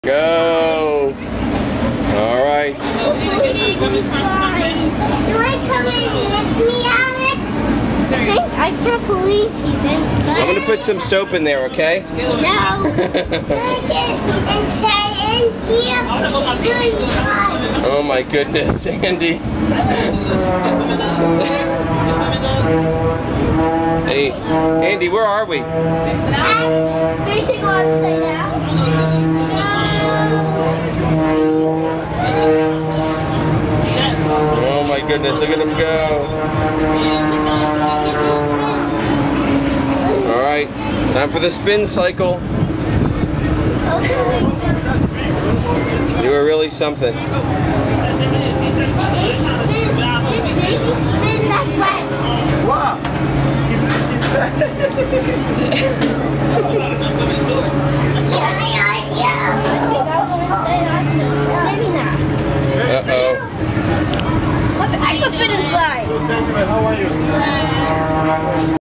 Go! Alright. Do I come and miss me, Alex? I can't believe he's inside. I'm gonna put some soap in there, okay? No. Inside in here. Oh my goodness, Andy. Hey, Andy, where are we? Can you take one upside down? Oh my goodness, look at him go. Alright, time for the spin cycle. You are really something. Spin that way. Wow! Maybe not. Uh-oh. I can fit inside. Thank you, man. How are you?